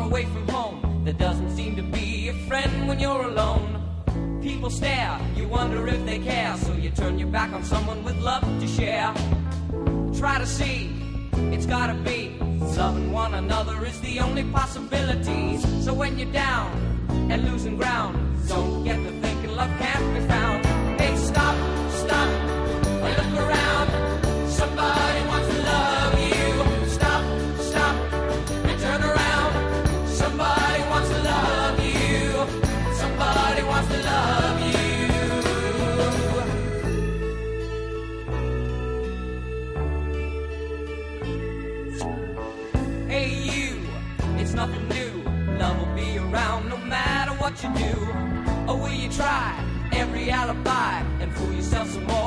away from home. There doesn't seem to be a friend when you're alone. People stare, you wonder if they care, so you turn your back on someone with love to share. Try to see, it's gotta be, loving one another is the only possibility. So when you're down and losing ground, don't get to thinking love can't be found. Hey, stop, stop, and look around. Somebody wants to love you. Stop, stop, and turn around. Somebody wants to love you. Somebody wants to love you. Hey you, it's nothing new. Love will be around no matter what you do. Or will you try every alibi and fool yourself some more?